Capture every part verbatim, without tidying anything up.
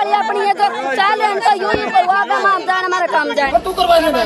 वाली अपनी है जो चाले तो यूं ही करवा के माम जान हमारा काम जाए तू करवा दे।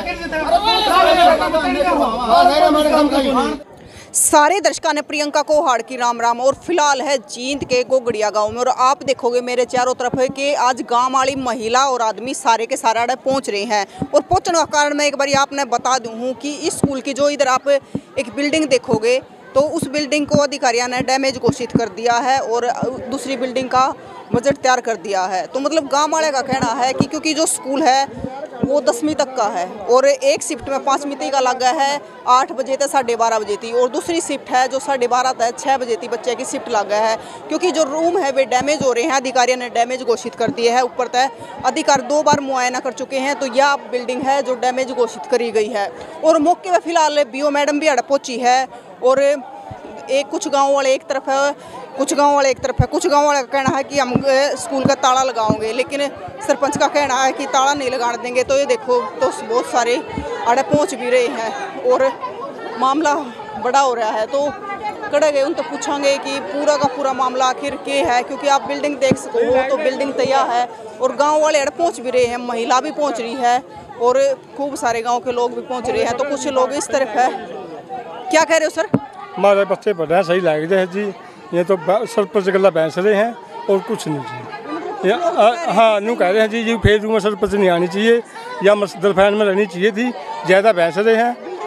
सारे दर्शकों ने प्रियंका को हाड़ की राम राम। और फिलहाल है जींद के गोगड़िया गांव में और आप देखोगे मेरे चारों तरफ है कि आज गांव वाली महिला और आदमी सारे के सारे आड़े पहुंच रहे हैं। और पहुंचने का कारण मैं एक बार आपने बता दूं हूं कि इस स्कूल की जो इधर आप एक बिल्डिंग देखोगे तो उस बिल्डिंग को अधिकारियों ने डैमेज घोषित कर दिया है और दूसरी बिल्डिंग का बजट तैयार कर दिया है। तो मतलब गांव वाले का कहना है कि क्योंकि जो स्कूल है वो दसवीं तक का है और एक शिफ्ट में पाँचवीं तक का लगा है, आठ बजे तक साढ़े बारह बजे थी, और दूसरी शिफ्ट है जो साढ़े बारह तक छः बजे थी बच्चे की शिफ्ट लगा है। क्योंकि जो रूम है वे डैमेज हो रहे हैं, अधिकारियों ने डैमेज घोषित कर दिए है। ऊपर तक अधिकारी दो बार मुआयना कर चुके हैं तो यह बिल्डिंग है जो डैमेज घोषित करी गई है। और मौके पर फिलहाल बीओ मैडम भी अड़ पहुँची है और एक कुछ गाँव वाले एक तरफ है, कुछ गांव वाले एक तरफ है। कुछ गांव वाले का कहना है कि हम स्कूल का ताला लगाओगे, लेकिन सरपंच का कहना है कि ताला नहीं लगाने देंगे। तो ये देखो तो बहुत सारे आड़े पहुंच भी रहे हैं और मामला बड़ा हो रहा है। तो कड़े गए उन तो पूछेंगे कि पूरा का पूरा मामला आखिर क्या है, क्योंकि आप बिल्डिंग देख सको तो बिल्डिंग तैयार है और गाँव वाले आड़े पहुँच भी रहे हैं, महिला भी पहुँच रही है और खूब सारे गाँव के लोग भी पहुँच रहे हैं। तो कुछ लोग इस तरफ है। क्या कह रहे हो सर? हमारे बच्चे पढ़ रहे हैं, सही लग रहे हैं जी। ये तो सरपंच गला बहस रहे हैं और कुछ नहीं जी। हाँ नू कह रहे हैं जी जी फेर रूम में सरपंच नहीं आनी चाहिए या दरफैन में रहनी चाहिए थी, ज़्यादा बहस रहे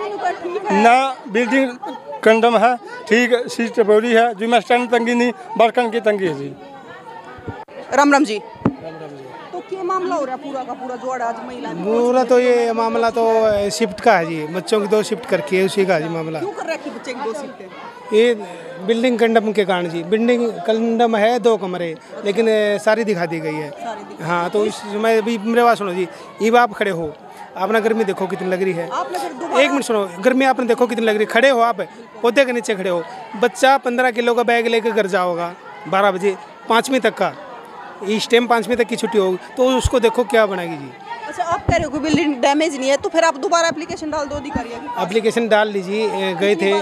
हैं ना। बिल्डिंग कंडम है, ठीक सीट टपोरी है जी, मैं स्टैंड तंगी नहीं बर्तन की तंगी है जी। राम राम जी। तो क्या मामला हो रहा है पूरा का पूरा जोड़ आज महिला पूरा? तो ये मामला तो शिफ्ट का है जी, बच्चों की दो शिफ्ट करके है उसी का जी मामला। क्यों कर रहा है कि बच्चे की दो शिफ्ट? ये बिल्डिंग कंडम के कारण जी। बिल्डिंग कंडम है दो कमरे, लेकिन सारी दिखा दी गई है। हाँ तो इसमें अभी मेरे बात सुनो जी, ये आप खड़े हो, आपने गर्मी देखो कितनी लग रही है। एक मिनट सुनो, गर्मी आपने देखो कितनी लग रही है। खड़े हो आप, पौधे के नीचे खड़े हो, बच्चा पंद्रह किलो का बैग लेकर घर जाओगा बारह बजे, पाँचवीं तक का इस टाइम पाँचवीं तक की छुट्टी होगी तो उसको देखो क्या बनाएगी जी। अच्छा आप कह रहे हो कि बिल्डिंग डैमेज नहीं है तो फिर आप दोबारा एप्लीकेशन डाल दो अधिकारी के पास। एप्लीकेशन डाल लीजिए, गए थे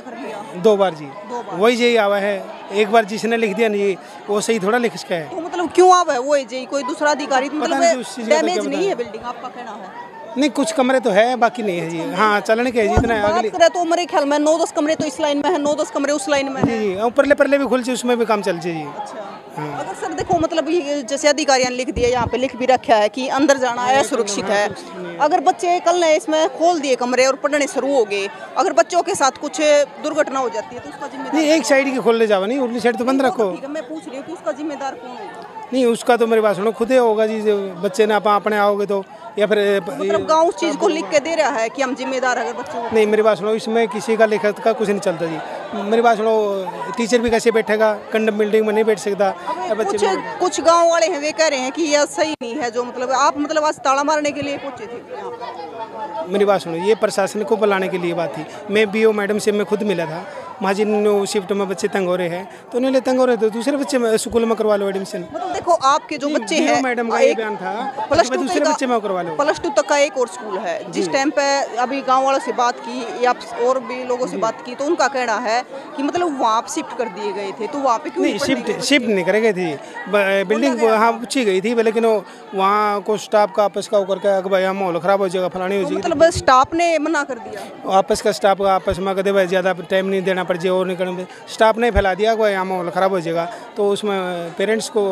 दो बार जी, वही यही आवा है। एक बार जिसने लिख दिया नहीं वो सही थोड़ा लिख सका है। तो मतलब क्यों आवा है वो जी, कोई दूसरा अधिकारी मतलब डैमेज नहीं है बिल्डिंग, आपका कहना है? नहीं कुछ कमरे तो है बाकी नहीं है जी। हाँ चलने के है जितना बात करें तो मेरे ख्याल में नौ दस कमरे तो इस लाइन में है, नौ दस कमरे उस लाइन में है जी। ऊपरले परले भी खुल जी, उसमें भी काम चल जी। अच्छा हाँ। अगर सर देखो मतलब जैसे अधिकारियों ने लिख दिया, यहाँ पे लिख भी रखा है कि अंदर जाना है सुरक्षित है। अगर बच्चे कल ने इसमें खोल दिए कमरे और पढ़ने शुरू हो गए, अगर बच्चों के साथ कुछ दुर्घटना हो जाती है तो उसका जिम्मेदार नहीं? एक साइड की खोल ले जाओ, नहीं उर्ली साइड तो बंद रखो। मैं पूछ रही हूँ कि उसका जिम्मेदार कौन है? नहीं उसका तो मेरी बात सुनो खुद ही होगा जी, बच्चे ने आप अपने आओगे तो, या फिर मतलब गाँव उस चीज़ को लिख के दे रहा है कि हम जिम्मेदार अगर बच्चों को। नहीं मेरी बात सुनो, इसमें किसी का लिखत का कुछ नहीं चलता जी। मेरी बात सुनो, टीचर भी कैसे बैठेगा, कंडम बिल्डिंग में नहीं बैठ सकता। कुछ कुछ गाँव वाले हैं वे कह रहे हैं कि यह सही नहीं है जो मतलब आप मतलब आज ताला मारने के लिए पहुंचे थे यहाँ पर। मेरी बात सुनो, ये प्रशासन को बुलाने के लिए बात थी। मैं बीओ मैडम से मैं खुद मिला था, महाजिन शिफ्ट में बच्चे तंग हो रहे हैं तो उन्हें तंग हो रहे थे, दूसरे बच्चे स्कूल में करवा लो एडमिशन। मतलब देखो आपके जो बच्चे हैं, मैडम का ये बयान था प्लस टू दूसरे बच्चे में करवा लो। प्लस टू तक का एक और स्कूल है जिस टाइम पे अभी गांव वालों से बात की या और भी लोगों से बात की तो उनका कहना है कि मतलब वहाँ आप शिफ्ट कर दिए गए थे तो वहाँ पे क्यों नहीं शिफ्ट शिफ्ट नहीं करे गए थी, बिल्डिंग हाँ पूछी गई थी, लेकिन वहाँ को स्टाफ का आपस का होकर के भाई यहाँ माहौल खराब हो जाएगा फलानी हो जाएगी, मतलब स्टाफ ने मना कर दिया। आपस का स्टाफ का आपस में कहते भाई ज़्यादा टाइम नहीं देना पड़ जाए और नहीं करना, स्टाफ ने फैला दिया कि यहाँ माहौल ख़राब हो जाएगा तो उसमें पेरेंट्स को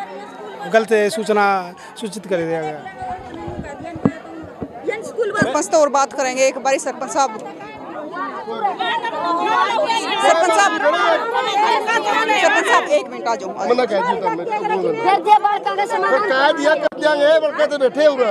गलत सूचना सूचित कर दिया गया। सरपंच तो और बात करेंगे एक बारी। सरपंच साहब सरपंच साहब सरपंच साहब एक मिनट आ जाओ। मना कह दिया तुमने कह दिया कर देंगे बल्कि तो बैठे हुए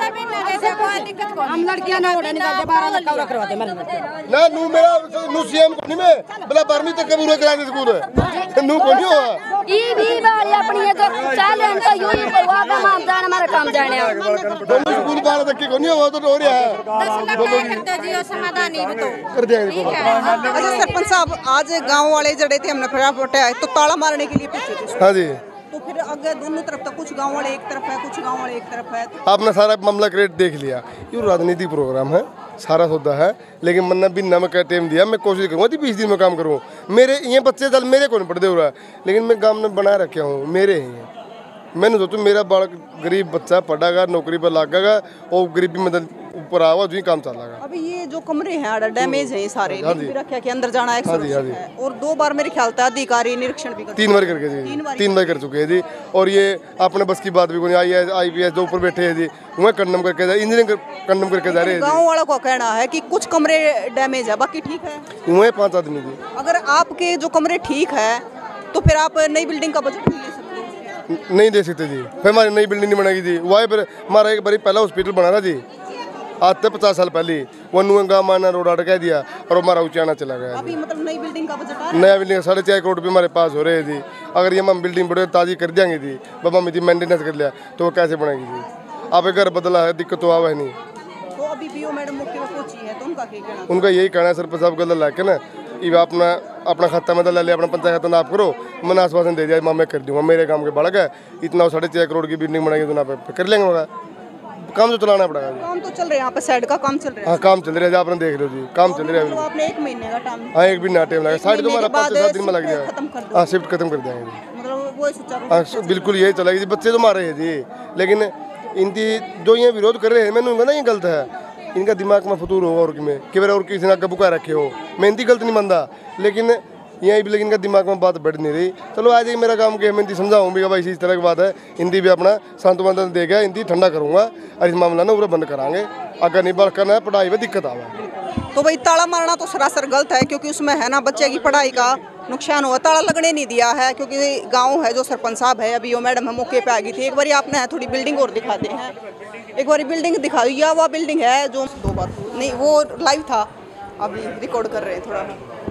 हम लड़कियां ना उड़ने का बारह लड़का करवाते ना नू मेरा नू सीएम को नहीं मैं बला बारहवीं तक के पूरे कराने स्कूल नू को नहीं हुआ ई भी वाली अपनी है जो चाले तो यूं ही करवा के माम जान हमारा काम जाने दोनों स्कूल बारह तक के को नहीं हुआ तो हो रहा है करते जी समाधान ही तो कर देंगे। अच्छा सरपंच साहब आज गांव वाले जड़े थे हमने फटाफट तो ताला मारने के लिए पूछे थे। हाँ जी तो फिर अगर दोनों तरफ तक कुछ गांव वाले एक तरफ है कुछ गांव वाले एक तरफ है तो आपने सारा मामला क्रिएट देख लिया। ये राजनीति प्रोग्राम है, सारा सौदा है, लेकिन मैंने भी नमक का टाइम दिया। मैं कोशिश करूँगा कि बीस दिन में काम करूँ। मेरे ये बच्चे चल मेरे को नहीं पढ़ते हो रहा है, लेकिन मैं गाँव में बना रखे हूँ, मेरे ही हैं, मैंने सोचू मेरा बालक गरीब बच्चा पढ़ागा, नौकरी पर लागेगा और गरीबी मदद ऊपर आवा जो ही काम चलेगा। अभी ये जो कमरे हैं डैमेज हैं सारे, हाँ लिख जी। भी रखा कि अंदर जाना एक हाँ जी, हाँ जी। है और दो बार मेरे ख्याल से अधिकारी निरीक्षण भी कर तीन बार करके जी तीन बार तीन बार कर चुके हैं जी। और ये अपने बस की बात भी कोई आई है, आई पी एस जो ऊपर बैठे हैं जी वह कंडम करके जा इंजीनियरिंग कंडम करके जा रहे हैं गाँव वालों का कहना है कि कुछ कमरे डैमेज है, बाकी ठीक है। जी। वह पाँच आदमी जी। अगर आपके जो कमरे ठीक है तो फिर आप नई बिल्डिंग का बजट नहीं ले सकते। नहीं दे सकते जी, फिर हमारी नई बिल्डिंग नहीं बनेगी जी। वहाँ पर हमारा एक बारी पहला हॉस्पिटल बना था जी, आज से पचास साल पहले वो नुआ माना रोड अटका दिया और हमारा ऊंचाना चला गया। अभी मतलब नई बिल्डिंग का बजट आ रहा है? नया बिल्डिंग साढ़े चार करोड़ रुपये हमारे पास हो रहे हैं जी। अगर ये हम बिल्डिंग बड़े ताजी कर देंगे जी, बाबा में जी मेंटेनेंस कर लिया तो वो कैसे बनेगी जी। आप घर बदला है, दिक्कत तो आवा है नहीं। तो अभी बीओ मैडम मौके पर पहुंची है तो उनका क्या कहना? उनका यही कहना है सरपंच साहब गलत ला के ना ये अपना अपना खाता में ले लिया, अपना पंचायत खाता आप करो, मैंने आश्वासन दे दिया मैं कर दूंगा, मेरे काम के बढ़ है इतना साढ़े चार करोड़ की बिल्डिंग बनाएगी तो आप कर लेंगे। होगा काम तो चलाना पड़ेगा जी। काम तो चल रहे हैं यहाँ पे, साइड का काम चल रहा है। हाँ काम चल रहा है जी, आपने देख लो जी काम चल रहा है। मतलब आपने एक महीने का टाइम, हाँ एक भी ना टाइम लगा, साढ़े तो हमारा पाँच से सात दिन में लग खत्म जाएगा। कर दो। हाँ शिफ्ट खत्म कर देंगे जी। मतलब वो सुचारू हाँ बिल्कुल यही चलेगी जी। बच्चे तो मारे हैं जी, लेकिन इनकी जो ये विरोध कर रहे हैं मैंने उनका ना ये गलत है, इनका दिमाग में फतूर हो और में कि और किसी ने कबूका रखे हो, मैं इनकी गलत नहीं मानता, लेकिन यहीं भी लेकिन इनका दिमाग में बात बढ़ नहीं रही। चलो आज ही मेरा काम क्या है, मैं हिंदी समझाऊँ भी भाई इस तरह की बात है, हिंदी भी अपना सांत्वना दे गया, हिंदी ठंडा करूँगा और इस मामला ना पूरा बंद कराएंगे। अगर नहीं बंद करना है पढ़ाई में दिक्कत आवा। तो भाई ताला मारना तो सरासर गलत है, क्योंकि उसमें है ना बच्चे की पढ़ाई का नुकसान हुआ। ताला लगने नहीं दिया है क्योंकि गांव है, जो सरपंच साहब है अभी वो मैडम है मौके पे आ गई थी। एक बार आपने है थोड़ी बिल्डिंग और दिखाते हैं, एक बार बिल्डिंग दिखा दी। या वो बिल्डिंग है जो दो बार नहीं वो लाइव था, अभी रिकॉर्ड कर रहे हैं थोड़ा।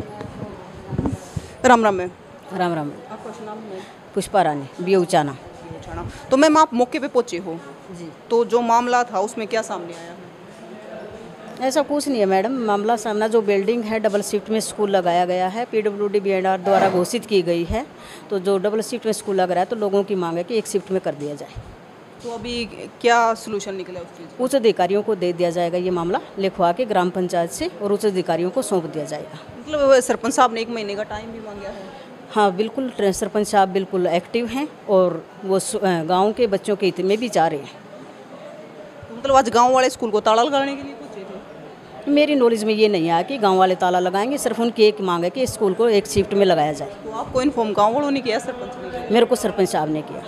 राम राम मैम। राम राम। आपका नाम है? पुष्पा रानी बी उचाना। तो मैम आप मौके पे पहुंचे हो जी। तो जो मामला था उसमें क्या सामने आया है? ऐसा कुछ नहीं है मैडम, मामला सामना जो बिल्डिंग है डबल शिफ्ट में स्कूल लगाया गया है, पीडब्ल्यूडी बीएनआर द्वारा घोषित की गई है। तो जो डबल शिफ्ट में स्कूल लग रहा है तो लोगों की मांग है कि एक शिफ्ट में कर दिया जाए। तो अभी क्या सोल्यूशन निकला उस चीज़? उच्च अधिकारियों को दे दिया जाएगा ये मामला लिखवा के ग्राम पंचायत से, और उच्च अधिकारियों को सौंप दिया जाएगा। मतलब सरपंच साहब ने एक महीने का टाइम भी मांगा है? हाँ बिल्कुल, सरपंच साहब बिल्कुल एक्टिव हैं और वो गाँव के बच्चों के हित में भी जा रहे हैं। तो मतलब आज गाँव वाले स्कूल को ताला लगाने के लिए पहुंचे थे? मेरी नॉलेज में ये नहीं आया कि गांव वाले ताला लगाएंगे, सिर्फ उनकी एक मांग है कि स्कूल को एक शिफ्ट में लगाया जाए। तो आपको इन्फॉर्म गाँव वालों ने किया, सरपंच ने किया? मेरे को सरपंच साहब ने किया।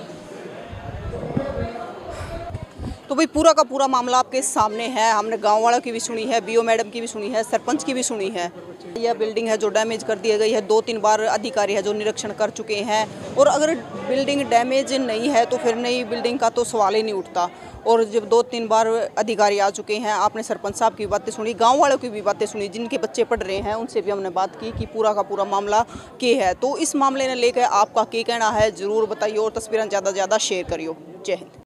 तो भाई पूरा का पूरा मामला आपके सामने है। हमने गांव वालों की भी सुनी है, बीओ मैडम की भी सुनी है, सरपंच की भी सुनी है। यह बिल्डिंग है जो डैमेज कर दी गई है, दो तीन बार अधिकारी है जो निरीक्षण कर चुके हैं। और अगर बिल्डिंग डैमेज नहीं है तो फिर नई बिल्डिंग का तो सवाल ही नहीं उठता। और जब दो तीन बार अधिकारी आ चुके हैं, आपने सरपंच साहब की बातें सुनी, गाँव वालों की भी बातें सुनी, जिनके बच्चे पढ़ रहे हैं उनसे भी हमने बात की कि पूरा का पूरा मामला क्या है। तो इस मामले ने लेकर आपका क्या कहना है ज़रूर बताइए और तस्वीरें ज़्यादा से ज़्यादा शेयर करियो। जय हिंद।